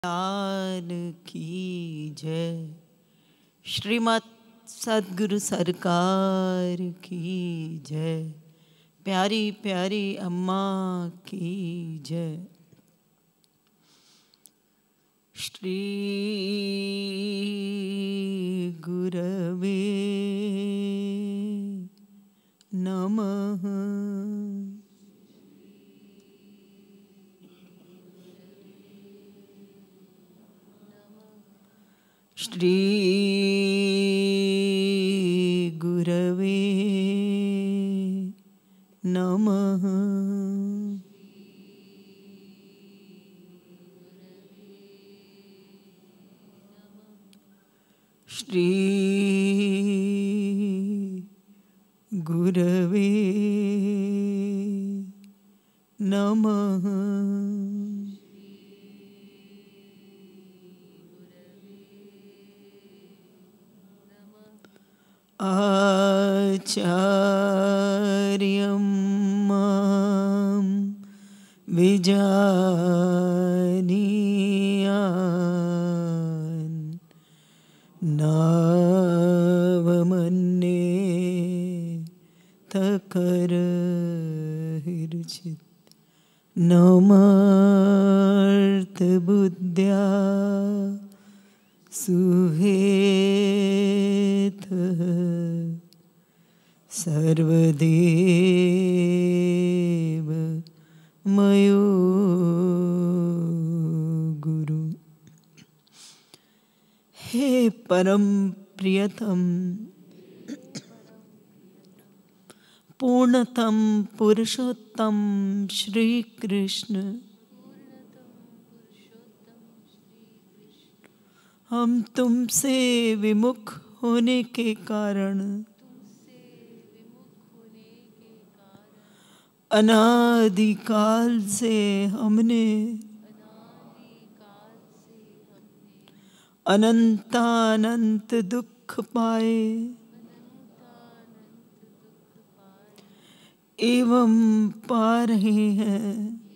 लाल की जय। श्रीमद् सद्गुरु सरकार की जय। प्यारी प्यारी अम्मा की जय। श्री गुरवे नमः। श्री गुरवे नमः। श्री गुरवे नमः। आचार्यं मां विजानीयान् नावमन्येत करहिर्चित् नमर्तबुद्ध्या सुहेतः सर्वदेव मयो गुरु। हे परम प्रियतम पूर्णतम पुरुषोत्तम श्री कृष्ण, हम तुमसे विमुख होने के कारण अनादिकाल से हमने अनंतानंत दुख पाए एवं पा रहे हैं।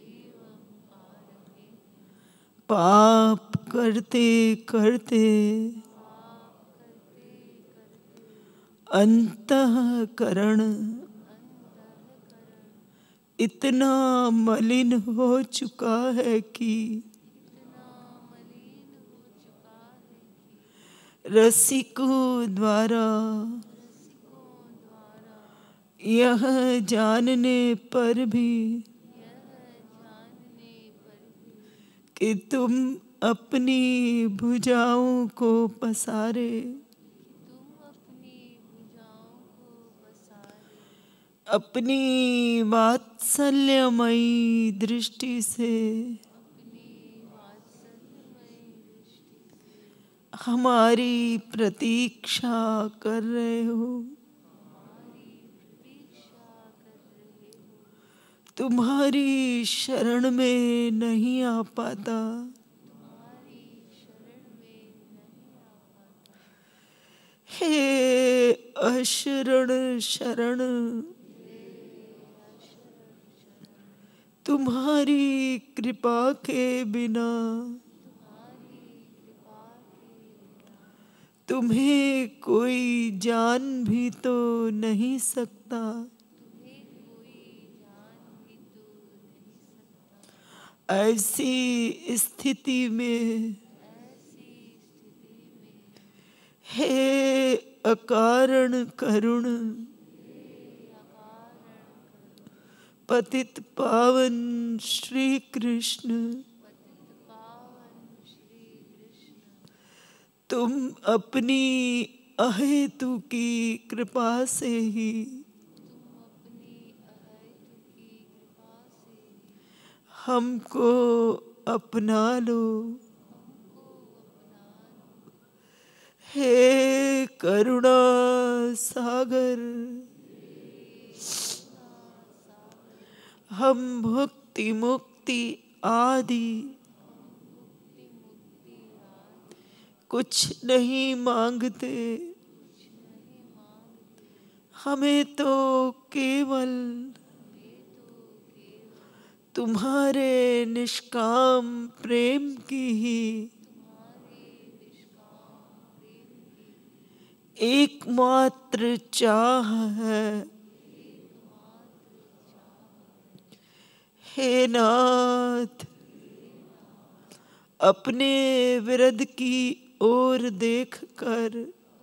पाप करते करते अंतःकरण इतना मलिन हो चुका है कि रसिकों द्वारा यह जानने पर भी कि तुम अपनी भुजाओं को पसारे अपनी वात्सल्यमयी दृष्टि से हमारी प्रतीक्षा कर रहे हो। तुम्हारी शरण में नहीं आ पाता। हे अशरण शरण, तुम्हारी कृपा के बिना तुम्हें कोई जान भी तो नहीं सकता। ऐसी स्थिति में हे अकारण करुण पतित पावन श्री कृष्ण, तुम अपनी अहेतु की कृपा से ही हमको अपना लो। हे करुणा सागर, हम भक्ति मुक्ति आदि कुछ नहीं मांगते। हमें तो केवल तुम्हारे निष्काम प्रेम की ही एकमात्र चाह है। हे नाथ, अपने विरद की ओर देखकर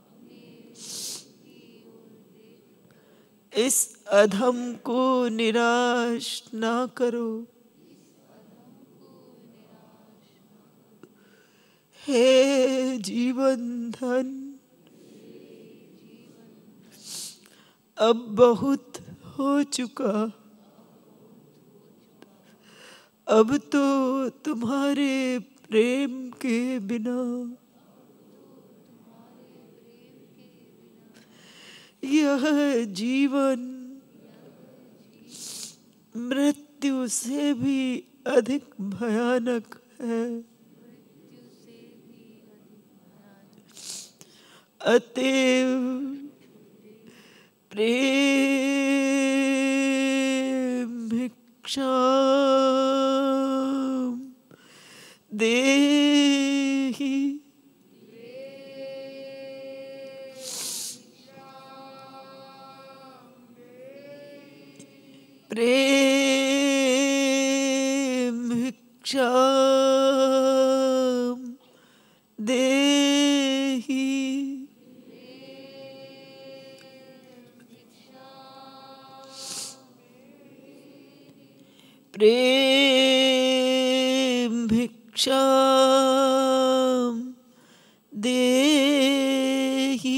इस अधम को निराश ना करो। हे जीवन धन, अब बहुत हो चुका। अब तो तुम्हारे प्रेम के बिना यह जीवन मृत्यु से भी अधिक भयानक है। अतएव प्रेम भिक्षाम देहि। प्रेम भिक्षाम देहि। प्रेम भिक्षाम देहि।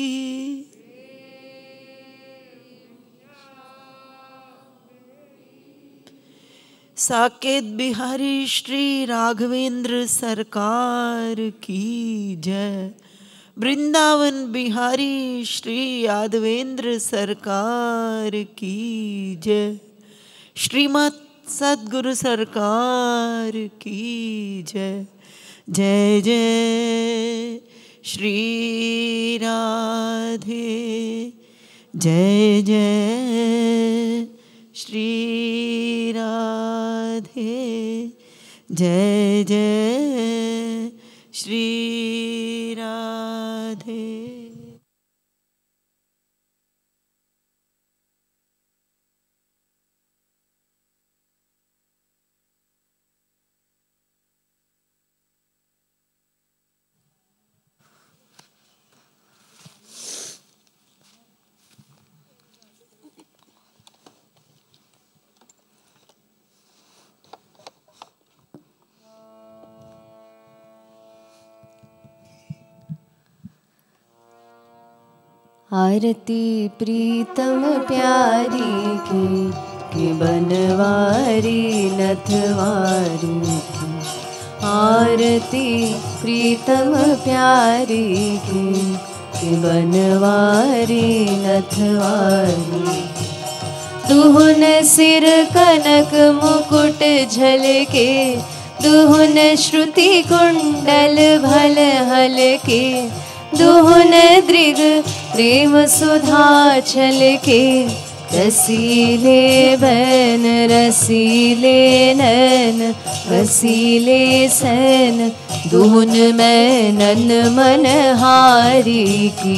साकेत बिहारी श्री राघवेंद्र सरकार की जय। वृंदावन बिहारी श्री यादवेंद्र सरकार की जय। श्रीमत् सद्गुरु सरकार की जय। जय जय श्री राधे, जय जय श्री राधे, जय जय श्री राधे। आरती प्रीतम प्यारी की बनवारी नथवारी की। आरती प्रीतम प्यारी की बनवारी नथवारी। दुहुन सिर कनक मुकुट झलके, दुहुन श्रुति कुंडल भल हलके। दुहुन दृग प्रेम सुधा छलके, रसीले बैन रसीले नैन रसीले सैन। दुहुन मैनन मनहारी की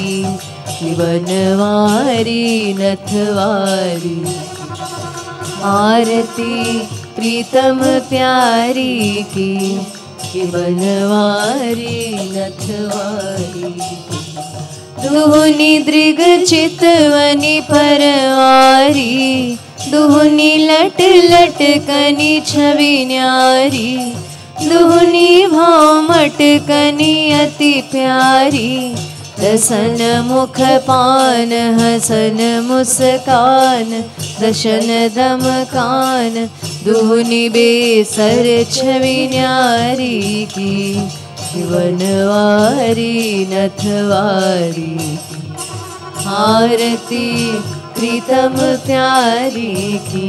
बनवारी नथवारी। आरती प्रीतम प्यारी की बनवारी नथवारी। दुहुनी दृग चितवनी परवारी, दुहुनी लट लट कनी छवि न्यारी। दुहुनी भाव मटकनी अति प्यारी, दसन मुख पान हसन मुस्कान। दशन दम कान दुहुनी बेसर छवि न्यारी की बनवारी नथवारी। आरती प्रीतम प्यारी की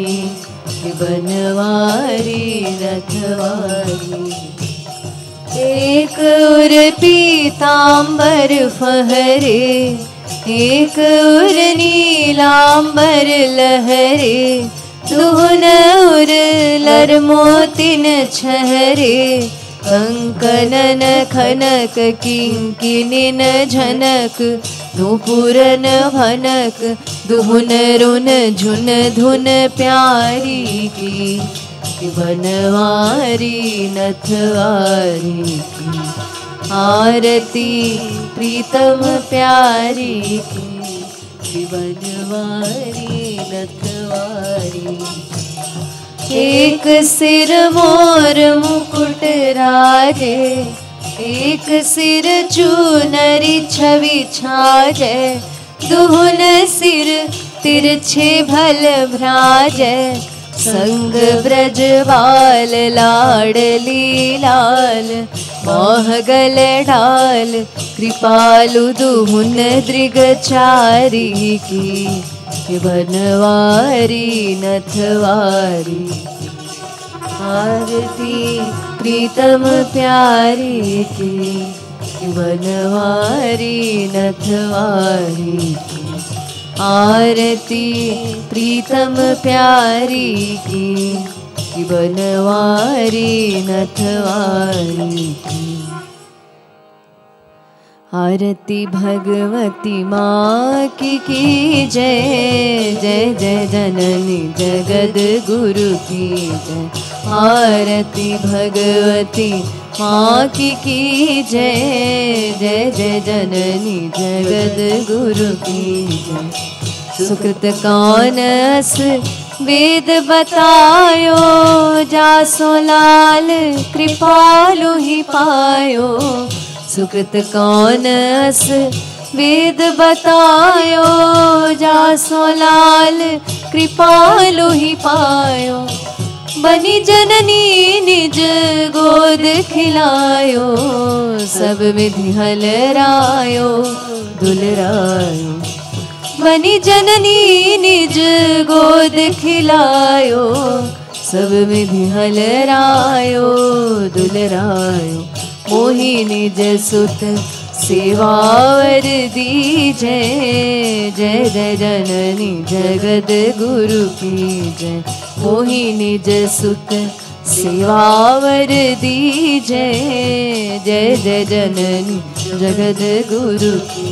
बनवारी नथवारी। एक उर पीतांबर फहरे, एक उर नीलांबर लहरे। दुहुन उर लर मोतिन छहरे कंकनन खनक किंकिनिन झनक नूपुरन भनक दुहुन रुन झुन धुन प्यारी की बनवारी नथवारी की आरती प्रीतम प्यारी की बनवारी नथवारी एक सिर मोर मुकुट राजे एक सिर चूनरी छवि छाजे दुहुन सिर तिरछे भल भ्राजे संग ब्रज बाल लाडली लाल मोहगल ढाल कृपालु दुहुन दृगचारी की बनवारी नथवारी आरती प्रीतम प्यारी की बनवारी नथवारी आरती प्रीतम प्यारी की बनवारी नथवारी आरती भगवती माँ की जय जय जय जननी जगद गुरु की जय आरती भगवती माँ की जय जय जय जननी जगद गुरु की जय सुकृत कानस वेद बतायो जासो लाल कृपालु ही पायो सुकृत कानस वेद बतायो जासो लाल कृपालु ही पायो बनी जननी निज गोद खिलायो सब विधि हलरायो दुलरायो बनी जननी निज गोद खिलायो सब विधि हलरायो दुलरायो मोहि निज सुत सेवावर दी जय जय जय जननी जगद गुरु की जय मोहि निज सुत सेवावर दी जय जय जय जननी जगद गुरु की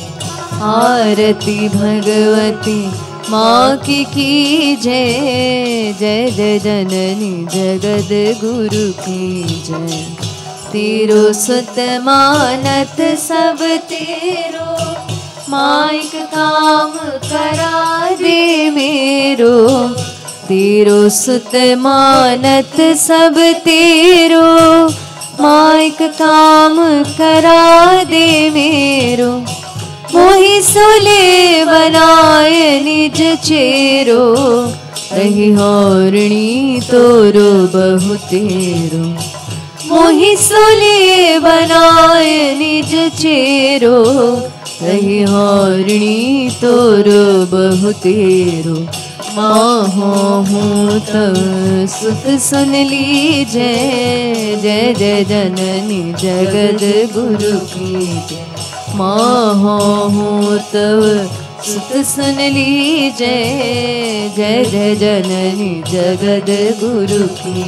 आरती भगवती माँ की जय जय जय जननी जगद गुरु की जय तेरो सुत मानत सब तेरो माइक काम करा दे मेरो तेरो सुत मानत सब तेरो माइक काम करा दे मेरो मोहि सोले बनाए निज चेरो रही हौरणी तोरो बहु तेरो मोहि सोले बनाए निज चेरो रही हौरणी तोरो बहु तेरो माहो हूँ तब सुत सुन ली जय जय जय जननी जगद गुरु की जय माहो हूँ तब सुत सुन ली जय जय जय जननी जगद गुरु की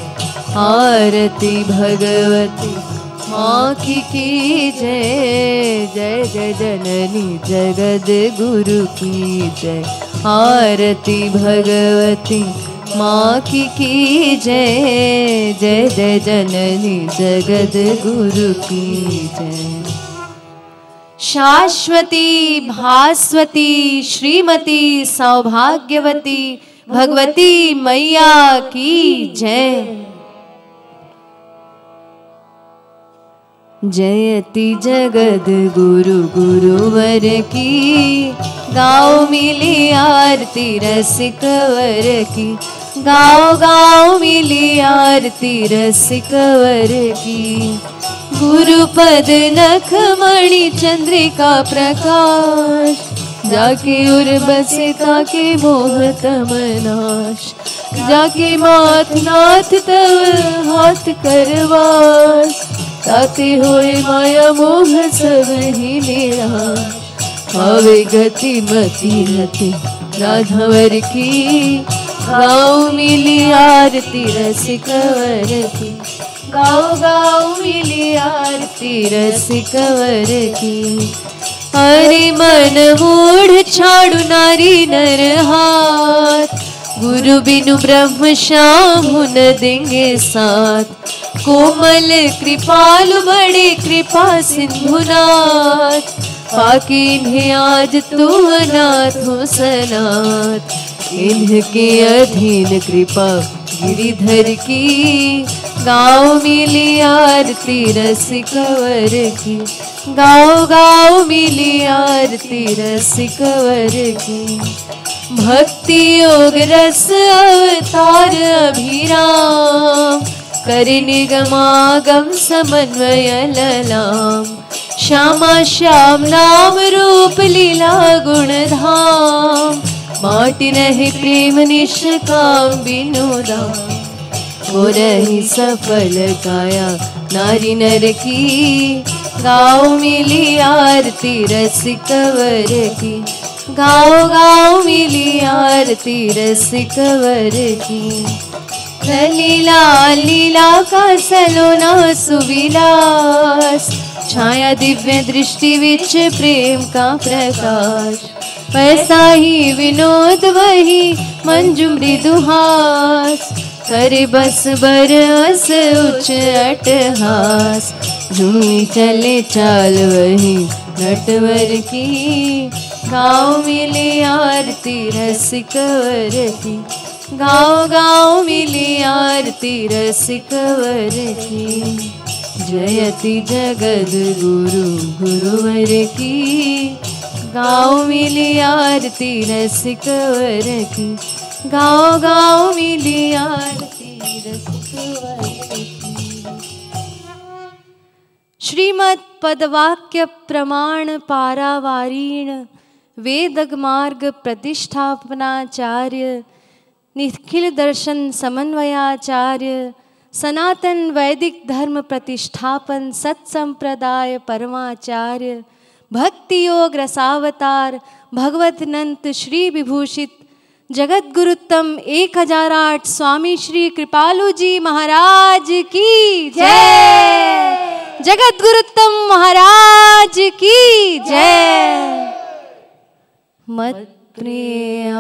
आरती भगवती माँ की जय जय जय जननी जगद गुरु की जय आरती भगवती माँ की जय जय जय जननी जगद गुरु की जय शाश्वती भास्वती श्रीमती सौभाग्यवती भगवती मैया की जय जयति जगद गुरु गुरुवर की गाओ मिली आरती रसिकवर की गाओ गाओ मिली आरती रसिकवर की गुरुपद नख मणि चंद्रिका प्रकाश जाके उर बसे ताके मोह तमनाश जाके माथ नाथ तव हाथ करवास ताते होए माया मोह सब ही मेरा आवे गति मति रति राधावर की गाओ मिली आरती रसिक वर की, गाओ गाओ मिली आरती रसिक वर की। हरि मन मूढ़ छाड़ू नारी नर हाथ, गुरु बिनु ब्रह्म श्याम न देंगे साथ। कोमल कृपालु बड़े कृपा सिंधुनाथ, पाके इन्हें आज तू अनाथ हो सनाथ। इनके अधीन कृपा गिरिधर की, गाओ मिली आरती रसिक वर की, गाओ गाओ मिली आरती रसिक वर की। भक्ति योग रस अवतार अभिराम, करि निगमागम समन्वय ललाम। श्यामा श्याम नाम रूप लीला गुण धाम, माटी रहे प्रेम निष्काम बिनु दाम। हो रही सफल काया नारी नर की, गाओ मिली आरती रसिक वर की, गाओ गाओ मिली आरती रसिक वर की। लीला लीला का सलोना सुविलास, छाया दिव्य दृष्टि विच प्रेम का प्रकाश। वैसा ही विनोद वही मंजू मृदुहास, करे बस बरस उच्च अटहास। झूमी चले चाल वही नटवर की, गाओ मिली आरती रसिक वर की, गाओ गाओ मिली आरती रसिक वर की। जयति जगद गुरु गुरुवर की, गाओ मिली आरती रसिक वर की, गाओ गाओ मिली आरती रसिक वर की। श्रीमद् पदवाक्य प्रमाण पारावारीण वेदग मार्ग प्रतिष्ठापनाचार्य निखिल दर्शन समन्वयाचार्य सनातन वैदिक धर्म प्रतिष्ठापन सत्संप्रदाय परमाचार्य भक्ति योग रसावतार भगवतनंत श्री विभूषित जगत गुरुत्तम 1008 स्वामी श्री कृपालु जी महाराज की जय। जगत गुरुत्तम महाराज की जय। मत प्रियान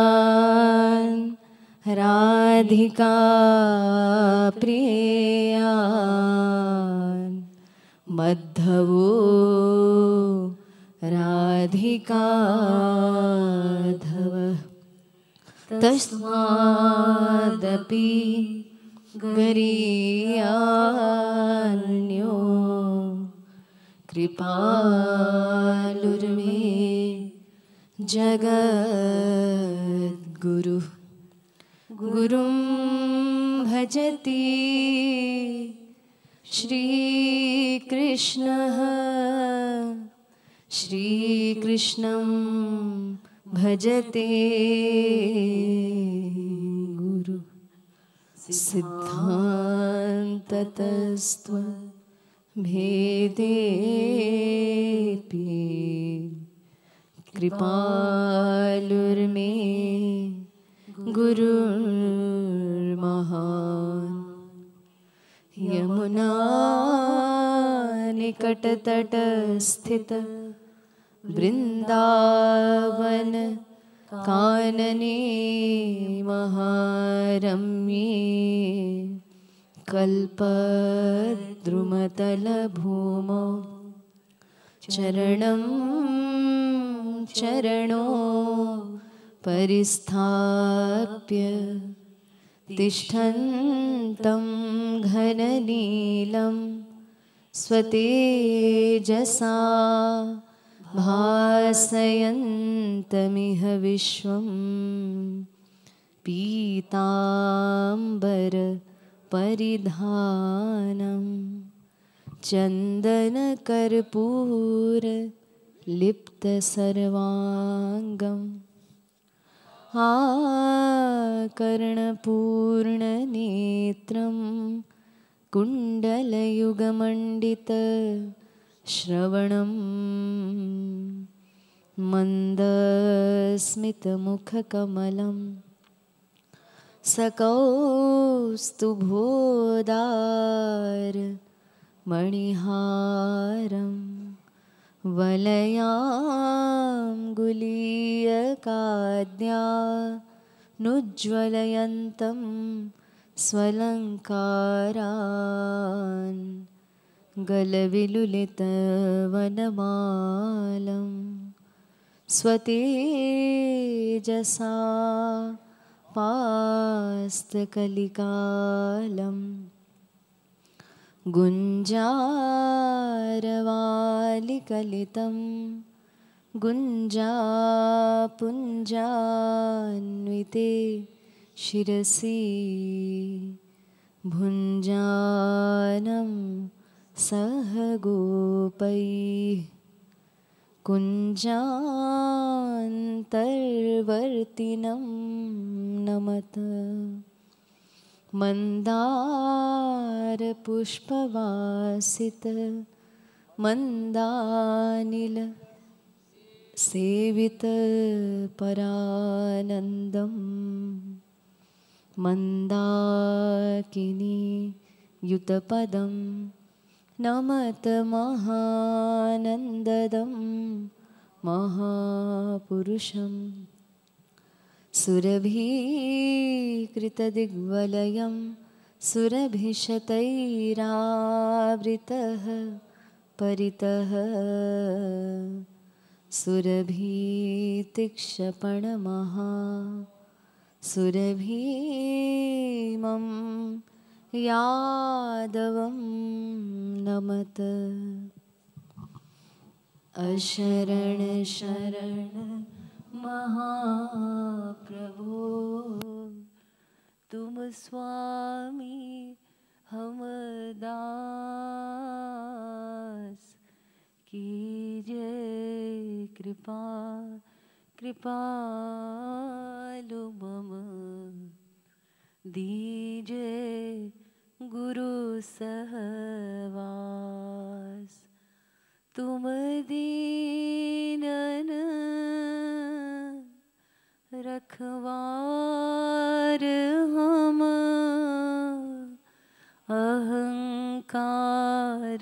राधिका प्रियान मद्धवो राधिका धव तस्मादपि गरीयान्यो कृपालुर्मे जगद्गुरु गुरुं भजति श्रीकृष्णः श्रीकृष्णं भजते गुरु सिद्धान्ततस्त्व भेदेपि कृपालुर्मे गुरुर्महान् यमुना निकटतटस्थित वृन्दावन कानने महारम्ये कल्पद्रुमतलभूमौ चरणं चरणो परिस्थाप्य तिष्ठन्तं घननीलं स्वतेजसा भासयन्तमिह विश्वं पीताम्बर परिधानं चन्दनकर्पूर लिप्तसर्वाङ्गम् आकर्णपूर्णनेत्रं कुण्डलयुगमण्डितश्रवणं मन्दस्मितमुखकमलं सकौस्तुभोदार मणिहारं वलयाङ्गुलीयकाद्यानुज्ज्वलयन्तं स्वलङ्कारान् गलविलुलितवनमालं स्वतेजसा पास्तकलिकालं गुञ्जारवालिकलितं गुञ्जापुञ्जान्विते शिरसि भुञ्जानं सह गोपैः कुञ्जान्तर्वर्तिनं नमत मन्दारपुष्पवासित मन्दानिल सेवित परानन्दं मन्दाकिनी युतपदं नमत महानन्ददं महापुरुषं सुरभीकृतदिग्वलयं सुरभिशतैरावृतः परितः सुरभीतिक्षपणमहा सुरभीमं यादवं नमत अशरण शरण महाप्रभो तुम स्वामी हम दास कीजय कृपा कृपालु मम दीजय गुरु सहवास तुम दीनन रखवार हम अहंकार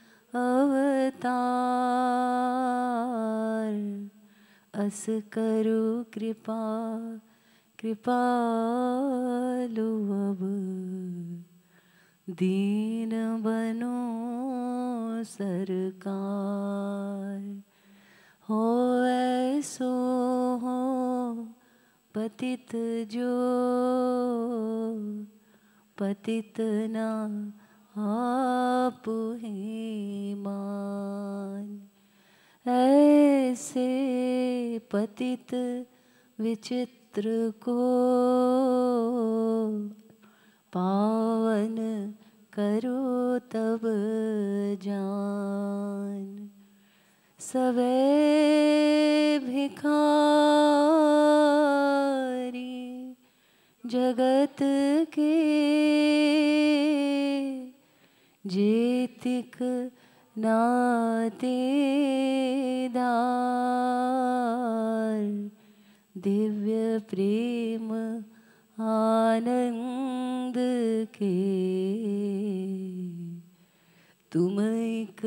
अवतार अस करो कृपा कृपालु अब दीन बनो सरकार हो ऐसो हो पतित जो पतित ना आप ही मान ऐसे पतित विचित्र को पावन करो तब जान सवे भिखारी जगत के जेतिक नातेदार दिव्य प्रेम आनंद के तुम एक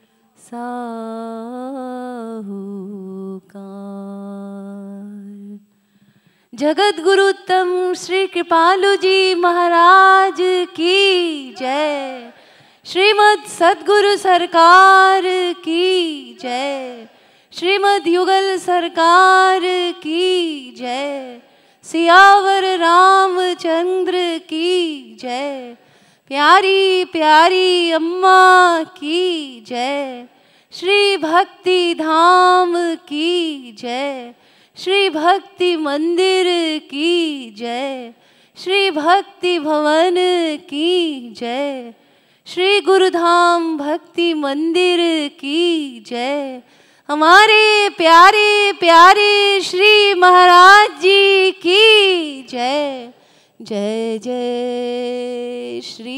साहूकार जगत गुरु उत्तम श्री कृपालु जी महाराज की जय श्रीमद् सद्गुरु सरकार की जय श्रीमद् युगल सरकार की जय सियावर रामचंद्र की जय प्यारी प्यारी अम्मा की जय श्री भक्ति धाम की जय श्री भक्ति मंदिर की जय श्री भक्ति भवन की जय श्री गुरुधाम भक्ति मंदिर की जय हमारे प्यारे प्यारे श्री महाराज जी की जय जय जय श्री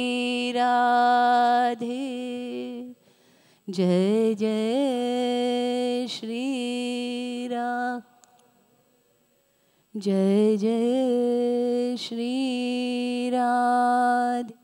राधे जय जय श्री राम जय जय श्री राधे।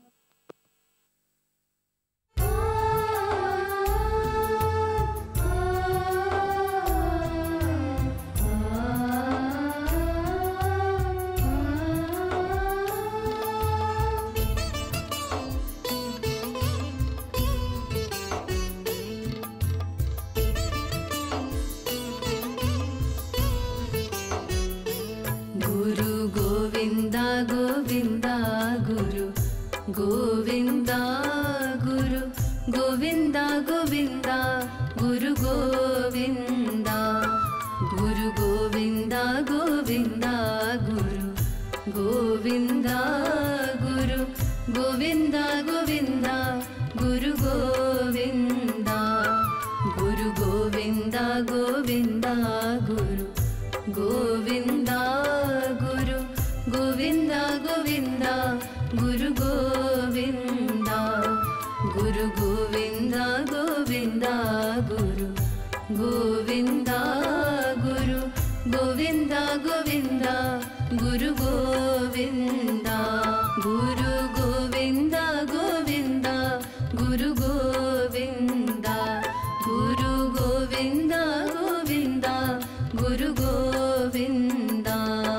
गोविंदा गुरु गोविंदा गोविंदा गुरु गोविंदा गुरु गोविंदा गोविंदा गुरु गोविंदा गुरु गोविंदा गोविंदा गुरु गोविंदा गुरु गोविंदा गोविंदा गुरु गोविंदा गुरु गोविंदा गोविंदा गुरु गोविंदा गुरु गोविंदा गोविंदा गुरु गोविंदा गुरु गोविंदा गोविंदा गुरु गोविंदा गुरु गोविंदा गोविंदा गुरु गोविंदा गुरु गोविंदा गोविंदा गुरु गोविंदा।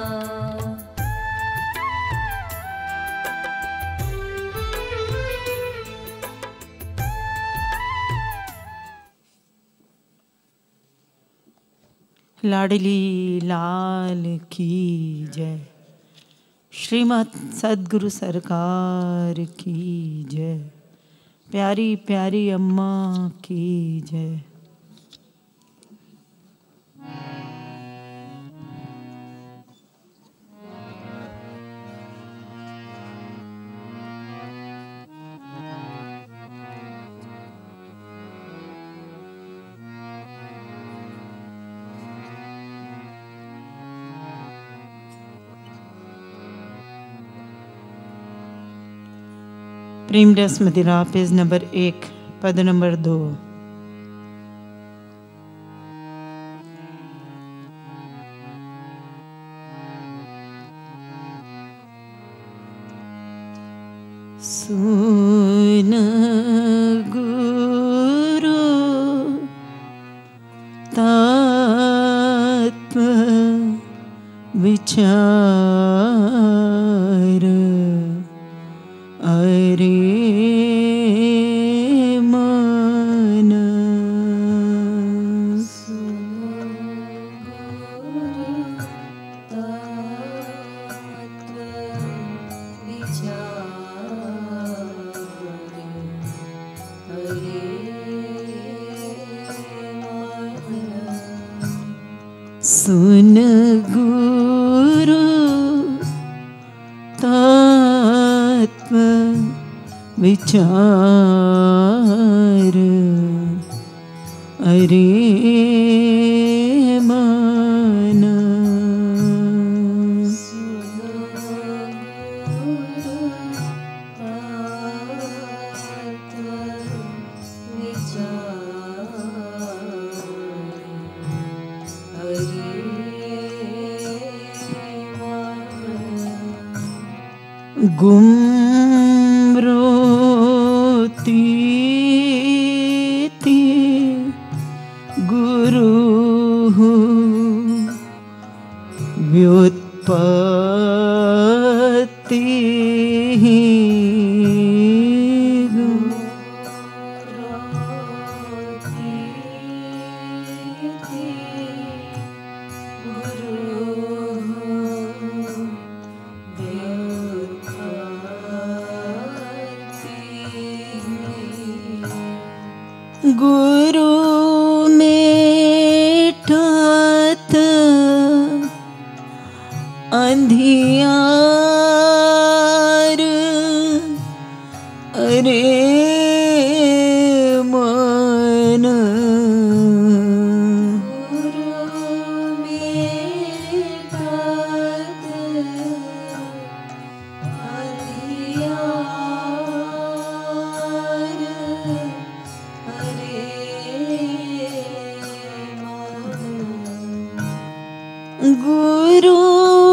लाडली लाल की जय। श्रीमद् सद्गुरु सरकार की जय। प्यारी प्यारी अम्मा की जय। प्रेम रस मदिरा पेज नंबर 1 पद नंबर 2। सुन गुरु तात्म विचार अरे मन। सुन गुरु तात्म विचार अरे मन। गुमरोती थी गुरु व्युत्पत्ति गुरु में ठात अंधियार अरे मन। गुरु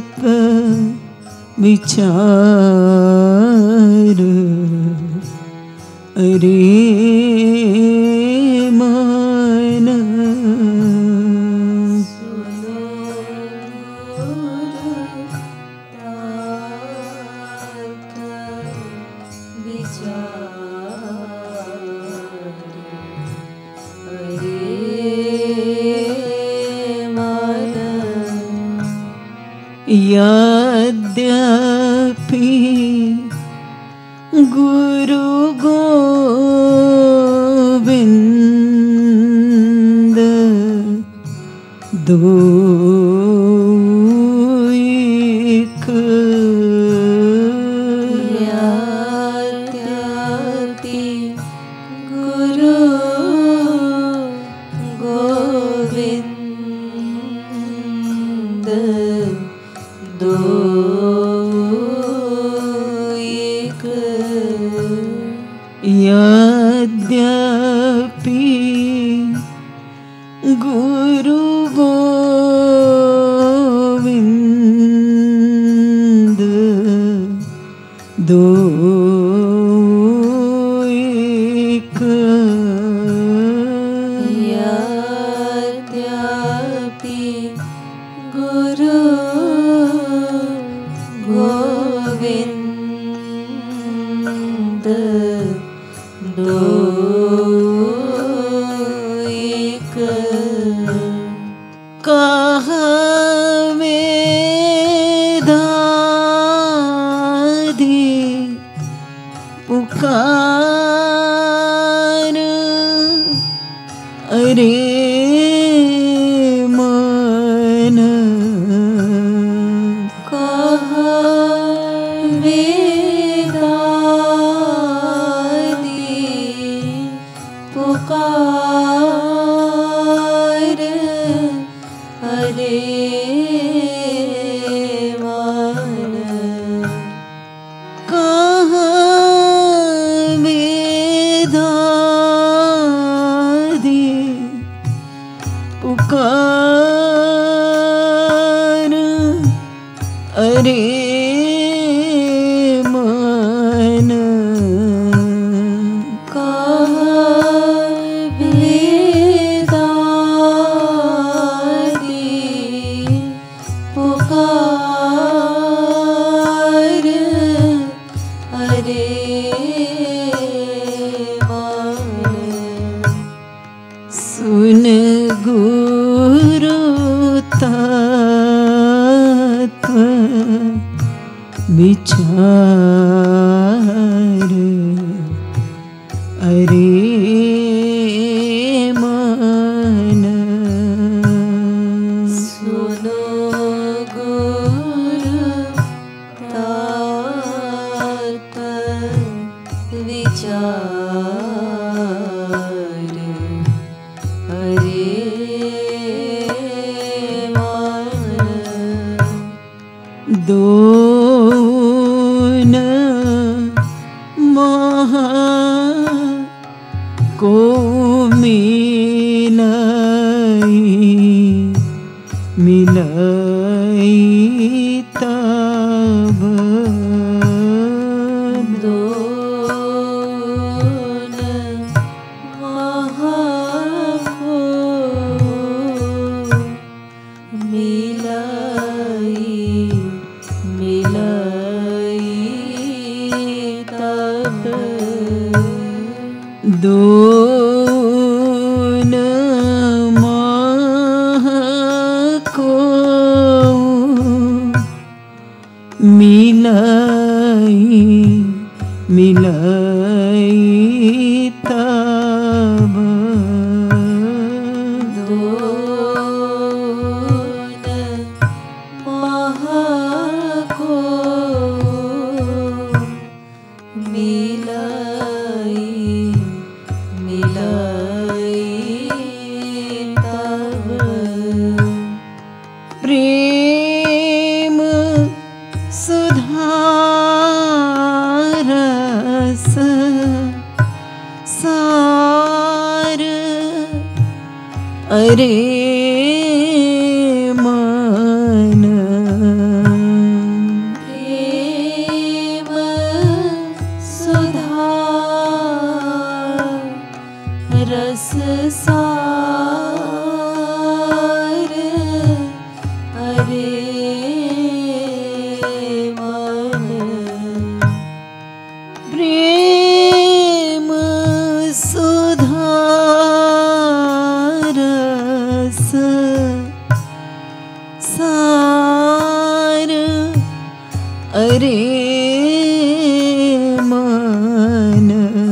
तत्व विचार अरे मन यद्यपि गुरु गोविंद दो एक यद्यपि गुरु गोविंद दो एक यद्यपि गुरु गोविंद दो एक यद्यपि गुरु गोविंद दो एक कहवे दादी पुकार अरे मन कहवे दादी पुकार अरे मन कहवे दादी पुकार अरे मन कहवे दादी पुकार अरे मन सुन गुरु तत्व विचार अरे मन सुनो गुरु तत्व विचार अरे मन दोन महा को मिलाई तब दोन महाको मिलाई तब दोन माह को मिलाई तब दोन माह को मिलाई तब प्रेम सुधारस सार अरे मन मन प्रेम सुधा रस सार अरे मन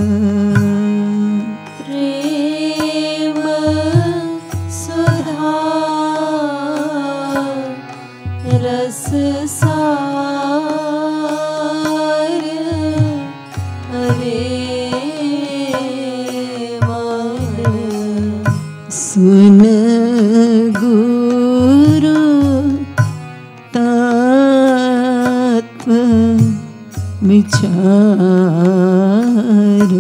प्रेम सुधा रस सार अरे मन सुन गुरु तत्व विचार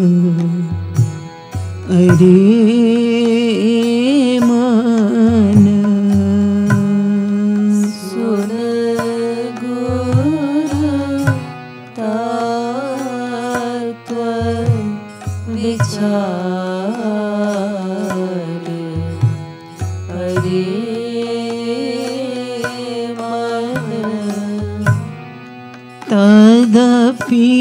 अरे मन सुन गुरु तत्व विचार अरे मन तदपि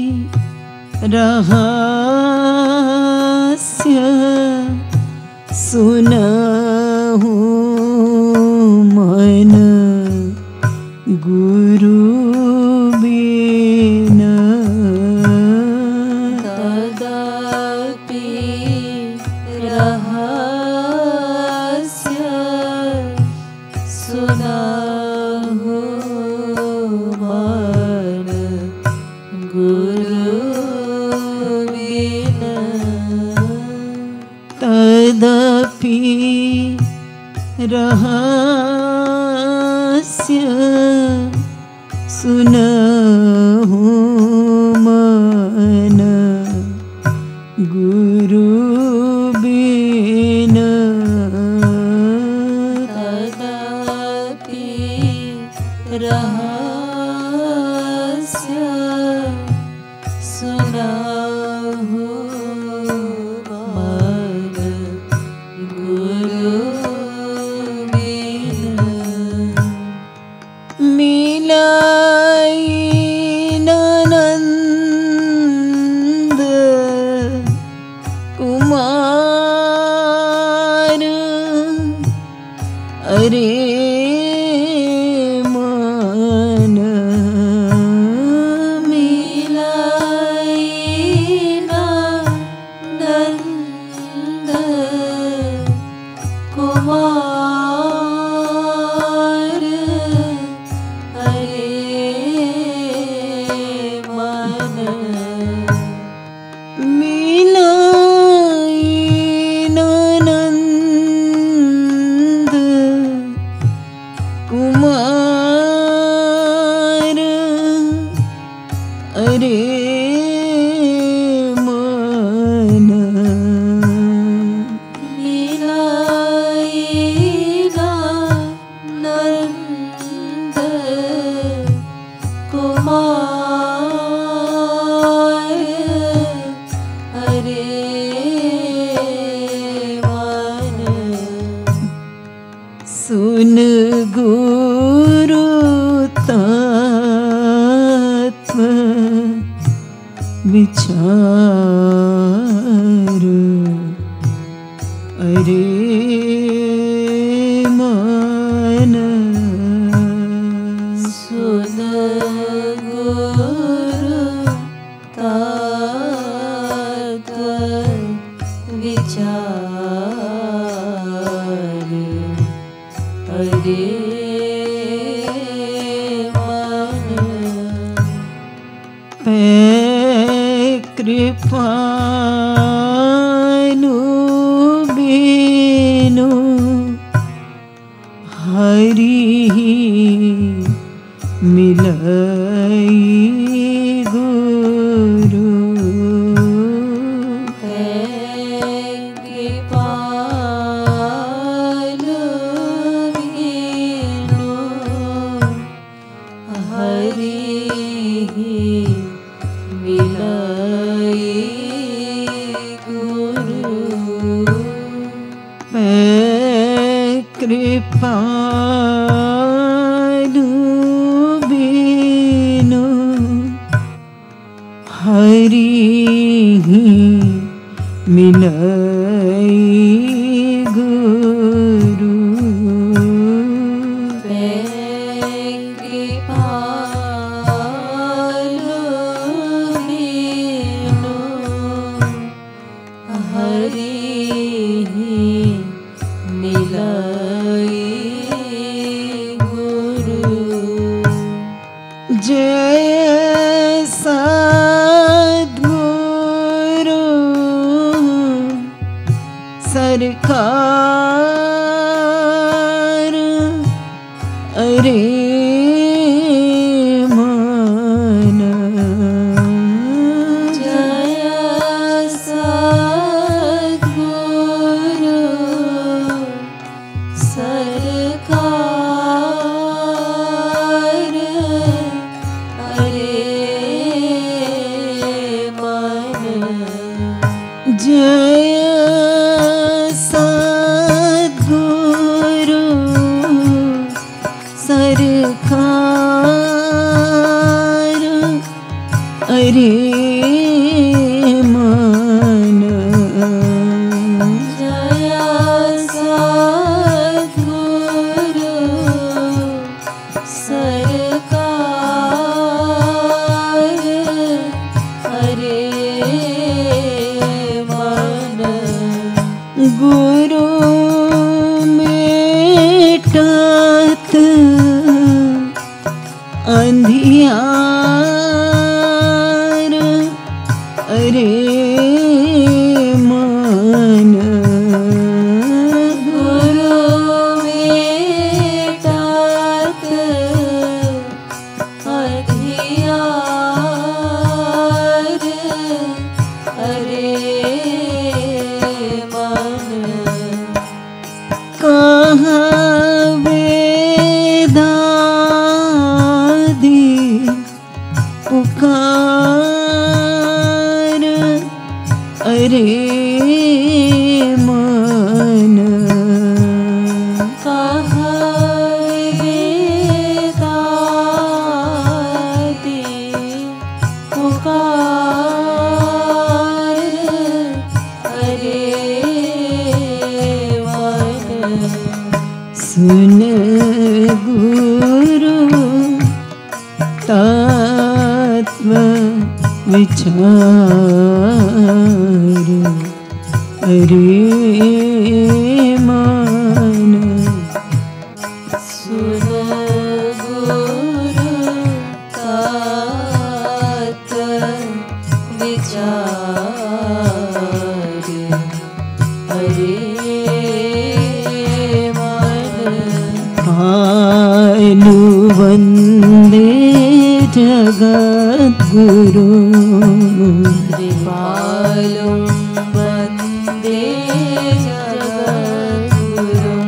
रहस्य सुनहु मन गुरु बिन तदपि रहस्य सुनहु मन गुरु बिन तदपि रहस्य सुनहु मन गुरु बिन तदपि रहस्य सुनहु मन गुरु बिन मिलाई ननंद कुमार अरे मन मिलाई नंद कुमार अरे मन मिलाई ननंद कुमार अरे मन मिलाई नंद कुमार अरे मन सुन गुरु तत्व विचार अरे मन सुन गुरु तत्व विचार अरे मन पे कृपानु बिनु हरि मिलई गुरु कृपालु बिनु हरि मिलई गुरु कृपा मिलाई गुरु जय सद्गुरु सरकार अरे मन जय सद्गुरु सरकार अरे मन जय सद्गुरु सरकार अरे मन जय सद्गुरु सरकार अरे मन गुरु मेटत अंधियार अरे मन गुरु मेटत अंधियार अरे मन कहाँ वेदादि पुकार अरे मन वेदादि पुकार अरे मन सुन गुरु तत्व विचार अरे मन सुन गुरु तत्व विचार अरे मन पालु वंदे जगद्गुरु कृपालुं वन्दे जगद्गुरुं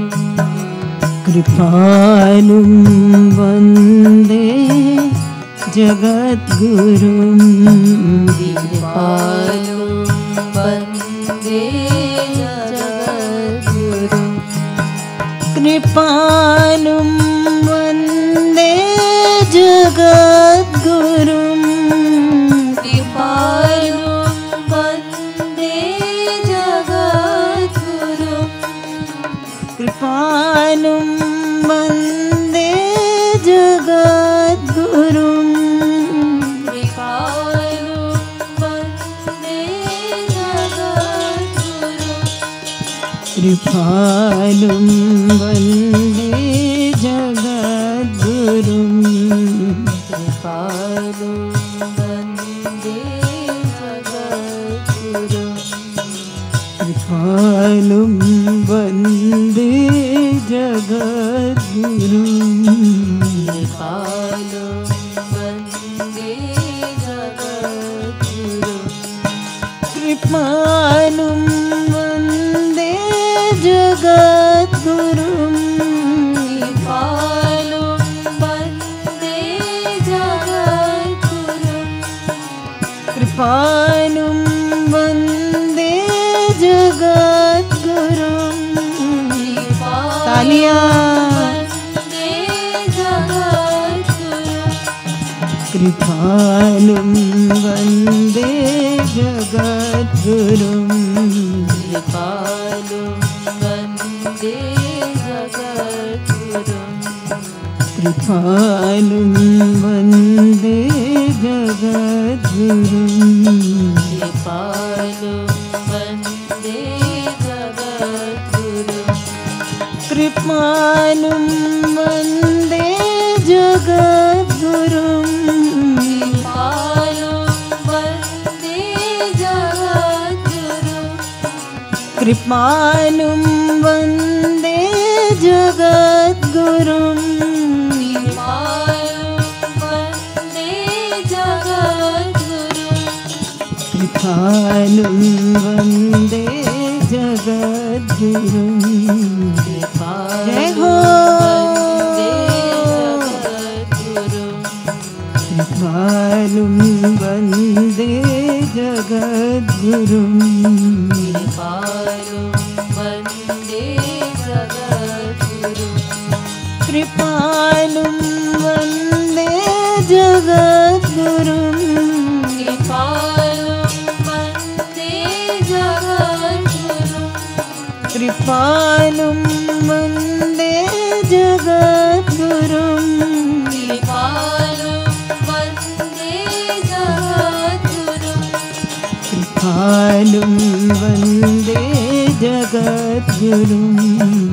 कृपालुं वन्दे जगद्गुरुं कृपालुं वन्दे जगद्गुरुं कृपालुं वन्दे जगद्गुरुं कृपालुं वन्दे जगद्गुरुं कृपालुं वन्दे जगद्गुरुं कृपालुं वन्दे जगद्गुरुं कृपालुं वन्दे जगद्गुरुं कृपालुं वन्दे जगद्गुरुं कृपालुं वन्दे जगद्गुरुं कृपालुं वन्दे जगद्गुरुं कृपालुं वन्दे जगद्गुरुं कृपालुं वन्दे जगद्गुरुं कृपालुं वन्दे जगद्गुरुं तालियां वन्दे जगद्गुरुं कृपालुं वन्दे जगद्गुरुं कृपालुं वन्दे जगद्गुरुं कृपालुं वन्दे जगद्गुरुं कृपालुं वन्दे जगद्गुरुं कृपालुं वन्दे जगद्गुरुं कृपालुं वन्दे जगद्गुरुं कृपालुं वन्दे जगद्गुरुं जय हो कृपालुं वन्दे जगद्गुरुं कृपालुं वन्दे जगद्गुरुं कृपालुं वन्दे जगद्गुरुं कृपालुं वन्दे जगद्गुरुं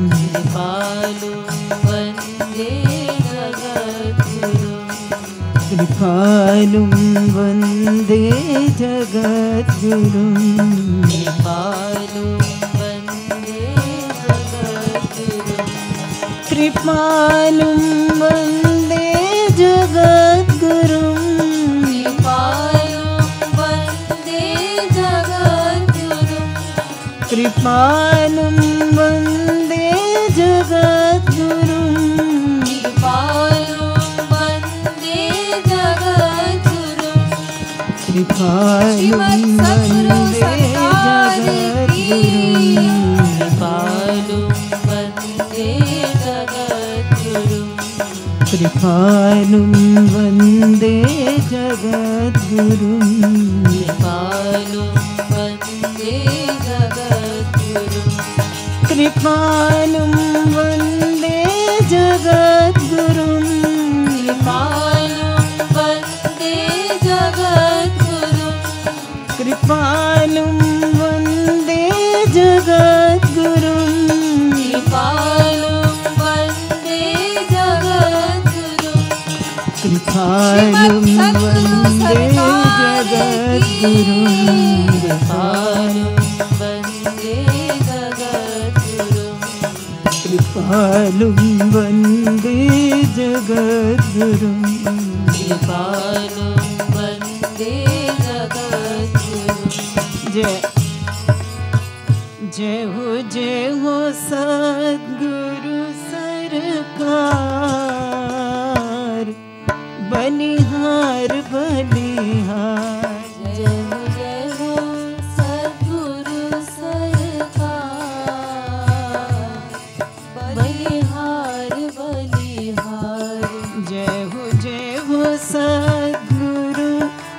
कृपालुं वन्दे जगद्गुरुं कृपालुं वन्दे जगद्गुरुं कृपालुं वन्दे जगद्गुरुं कृपालुं वन्दे जगद्गुरुं कृपालुं वन्दे जगद्गुरुं कृपालुं वन्दे जगद्गुरुं कृपालुं वन्दे जगद्गुरुं कृपालुं वन्दे कृपालुं वन्दे जगद्गुरुं जय हो सद्गुरु सरकार बलिहार बलिहार जय हो सद्गुरु सरकार बलिहार बलिहार जय हो सद्गुरु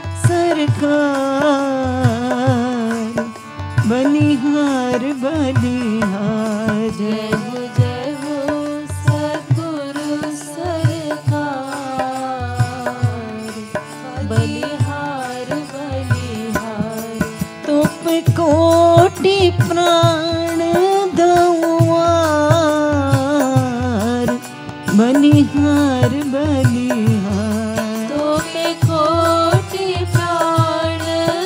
सरकार बलिहार बलिहार जय हो सद्गुरु सरकार बलिहार बलिहार तुप कोटि प्राण दउआर बलिहार बलिहार तोपे कोटि प्राण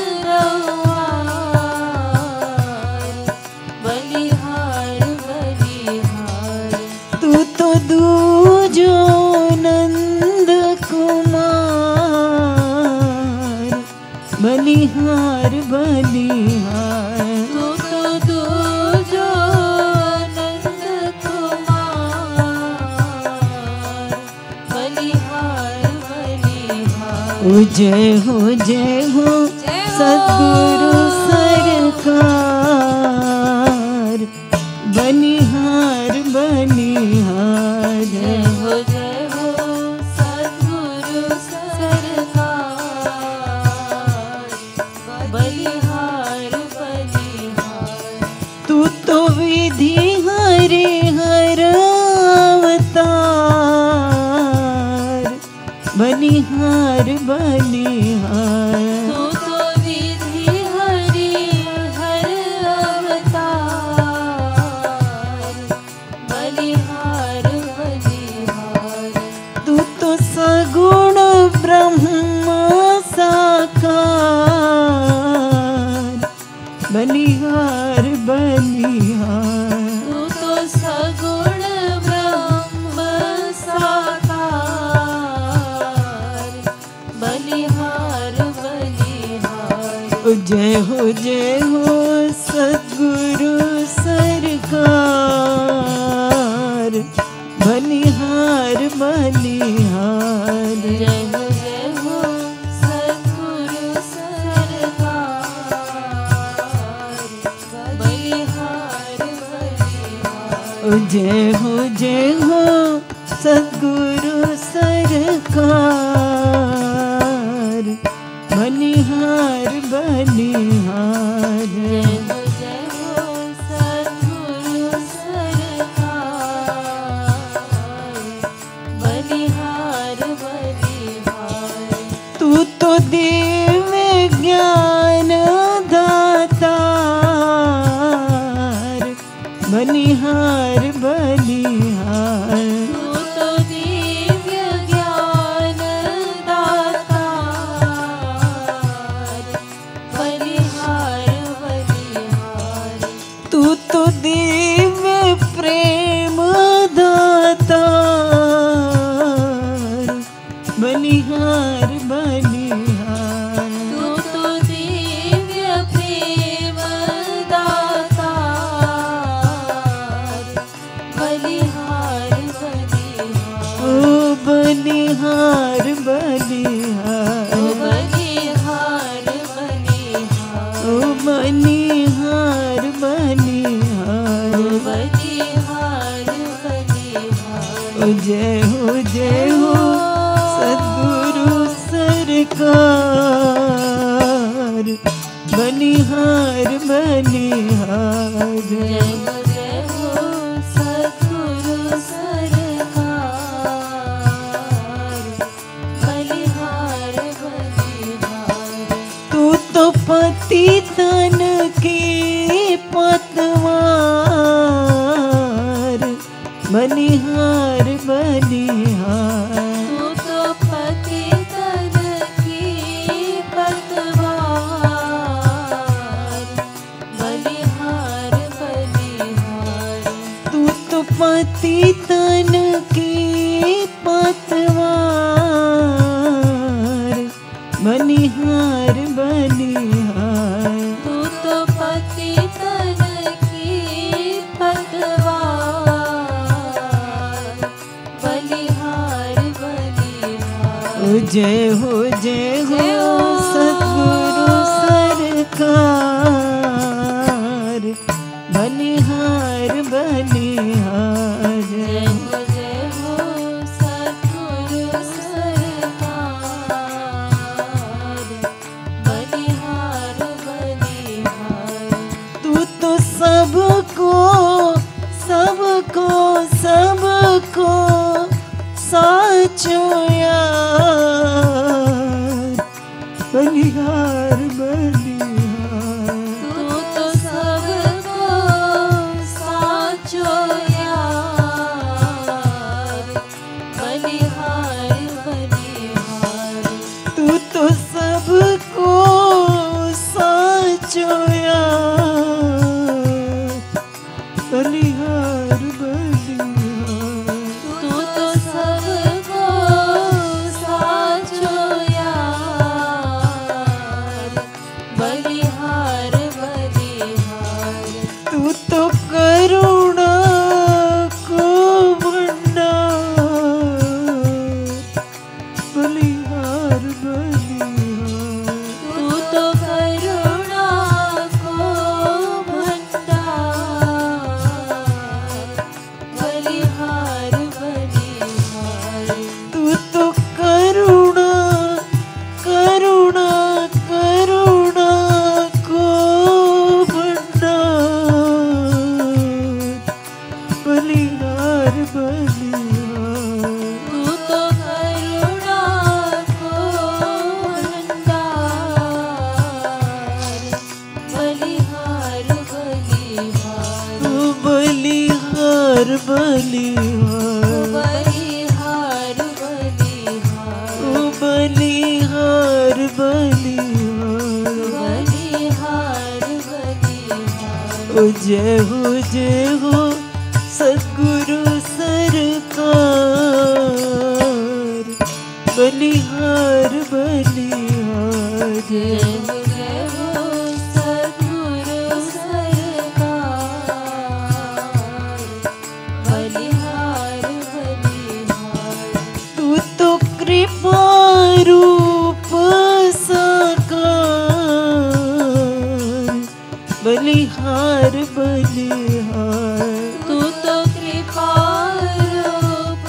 दउआर बलिहार बलिहार तू तो दूजो नंद कुमार बलिहार बलिहार तू तो दूजो नंद कुमार बलिहार बलिहार जय हो सद्गुरु सरकार बलिहार बलिहार जय हो सद्गुरु सरकार बलिहार बलिहार तू बलिहार बलिहार। तू तो विधि हरि हर अवतार, बलिहार बलिहार। तू तो सगुण ब्रह्म साकार, बलिहार बलिहार। तू तो सगुण ब्रह्म साकार, बलिहार बलिहार। जय हो सद्गुरु सरकार, बलिहार बलिहार। जय हो सद्गुरु सरकार, बलिहार बलिहार। जय हो सद्गुरु सरकार, बलिहार बलिहार। जय हो सद्गुरु सरकार, बलिहार बलिहार। तू तो दिव्य ज्ञान दातार, बलिहार बलिहार। तू तो दिव्य ज्ञान दातार, बलिहार बलिहार। तू तो दिव्य प्रेम दातार, बलिहार बलिहार। तू तो दिव्य प्रेम दातार, बलिहार बलिहार। ओ बलिहार बलिहार। ओ बलिहार बलिहार। ओ बलिहार बलिहार। ओ बलिहार बलिहार। ओ जय हो सद्गुरु सरकार, बलिहार बलिहार। जय हो सद्गुरु सरकार, बलिहार बलिहार। तू तो पतितन की पतवार, बलिहार बलिहार। तू तो पतितन की पतवार, बलिहार बलिहार। तू तो पतितन की पतवार, बलिहार बलिहार। तू तो पतितन की पतवार, बलिहार बलिहार। ओ जय हो सद्गुरु सरकार, बलिहार बलिहार। जय हो सद्गुरु सरकार, बलिहार बलिहार। तू तो सबको साचो यार, बलिहार बलिहार। तू तो सबको साचो यार, बलिहार बलिहार। तू तो सबको साचो यार, बलिहार बलिहार। तू तो सबको साचो यार, बलिहार बलिहार। तू तो करुणा को भंडार, ओ जय हो सद्गुरु सरकार, बलिहार बलिहार। जय हो सद्गुरु सरकार, बलिहार बलिहार। तू तो कृपा रूप साकार, बलिहार बलिहार। तू तो कृपा रूप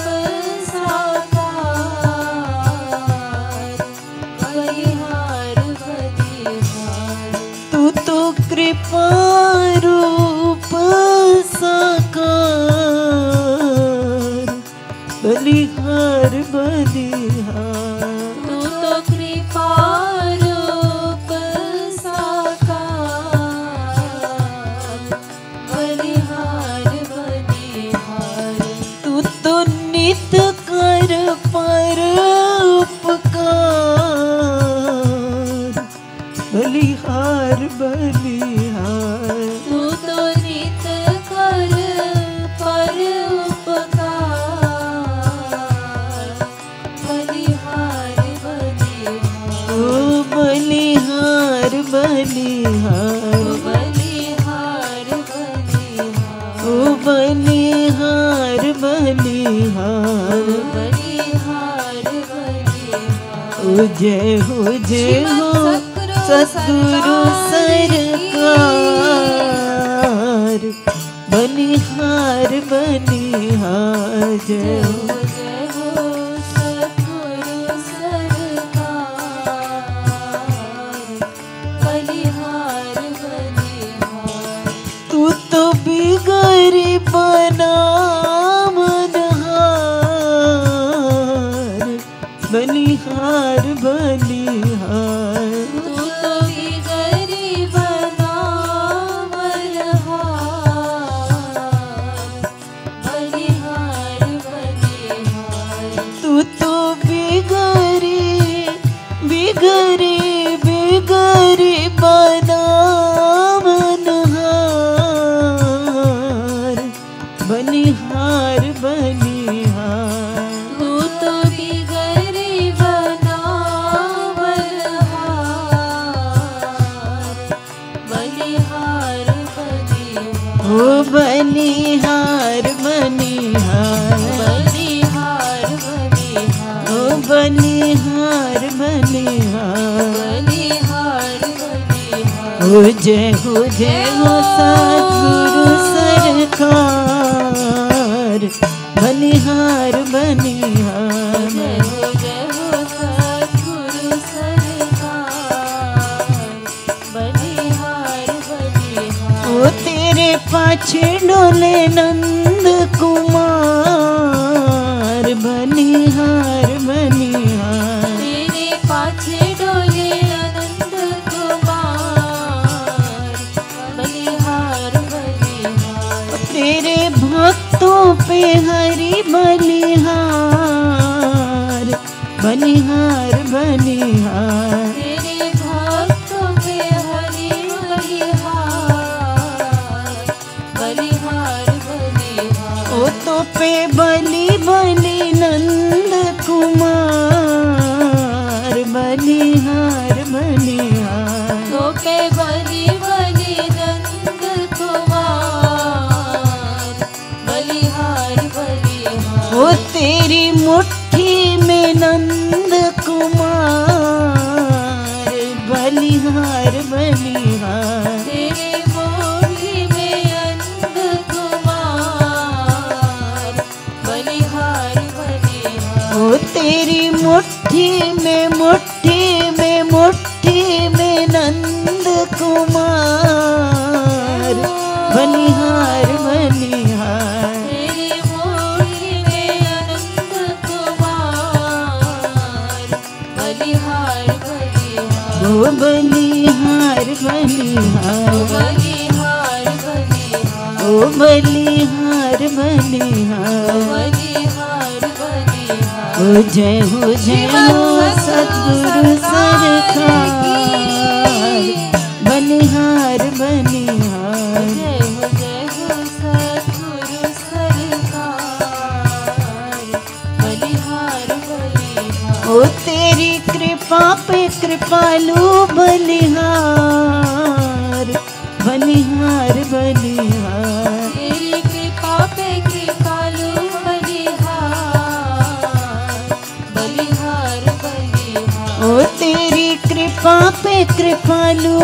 साकार, बलिहार बलिहार। तू तो कृपा रूप साकार, बलिहार बलिहार। तू तो कृपा रूप साकार, बलिहार बलिहार। तू तो नित कर पर उपकार, बलिहार बलिहार। तू तो नित कर पर उपकार, बलिहार बलिहार। ओ बलिहार बलिहार, बलिहार बलिहार। ओ बलिहार बलिहार। बलिहार बलिहार। ओ जय हो सद्गुरु सरकार, बलिहार बलिहार। जय हो जय हो सद्गुरु सरकार, बलिहार बलिहार। तू तो बिगड़ी बना मनहार, बलिहार बलिहार। तू तो भी गरीब नाम रहार, बलिहार बलिहार। तू तो बिगड़ी बना मनहार, बलिहार बलिहार। तू तो भी गरीब नाम रहार, बलिहार बलिहार। ओ बलिहार बलिहार, बलिहार बलिहार। ओ बलिहार बलिहार। बलिहार बलिहार। ओ जय हो सद्गुरु सरकार, बलिहार बलिहार। जय हो सद्गुरु सरकार, बलिहार बलिहार। ओ तेरे पाछे डोले नंद कुमार, बलिहार बलिहार। तेरे पाछे डोले अनंत कुमार, बलिहार बलिहार। तेरे भक्तों पे हरि बलिहार, बलिहार बलिहार। तेरे भक्तों पे हरि बलिहार, बलिहार बलिहार। ओ तो पे बलि नंद कुमार, बलिहार बलिहार। तो पे बलि नंद कुमार, बलिहार बलिहार। ओ तेरी मुट्ठी में नंद कुमार, बलिहार बलिहार। तेरे मोही में नंद कुमार, बलिहार बलिहार। ओ तेरी मुट्ठी में नंद कुमार, बलिहार बलिहार। तेरे मोही में नंद कुमार, बलिहार बलिहार। ओ बलिहार बलिहार, बलिहार बलिहार। ओ बलिहार बलिहार। बलिहार बलिहार। ओ जय हो सद्गुरु सरकार, बलिहार बलिहार। जय बलिहार बलिहार। ओ तेरी कृपा पे कृपालु बलिहार बलिहार बलिहार। तेरी कृपा पे कृपालु बलिहार बलिहार बलिहार। ओ तेरी कृपा पे कृपालु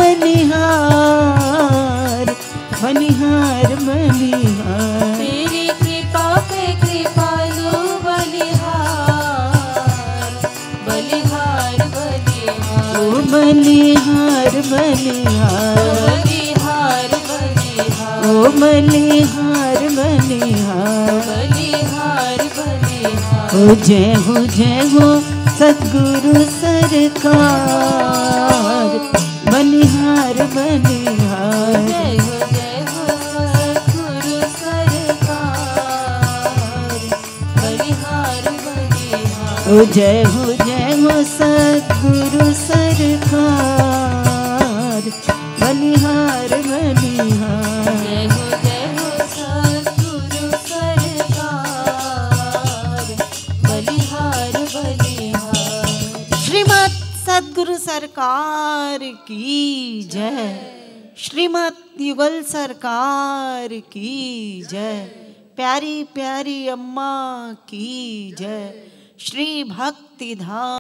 बलिहार बलिहार बलिहार। तेरी कृपा पे कृपालु बलिहार बलिहार बलिहार। ओ बलिहार बलिहार। बलिहार बलिहार। ओ बलिहार बलिहार। बलिहार बलिहार। ओ जय हो सद्गुरु सरकार बलिहार बलिहार। जय हो सद्गुरु सरकार बलिहार बलिहार। ओ जय हो सद्गुरु सरकार बलिहार बलिहार। जय हो सद्गुरु सरकार बलिहार बलिहार। श्रीमद् सद्गुरु सरकार की जय। श्रीमद् युगल सरकार की जय। प्यारी प्यारी अम्मा की जय। श्री भक्ति धाम।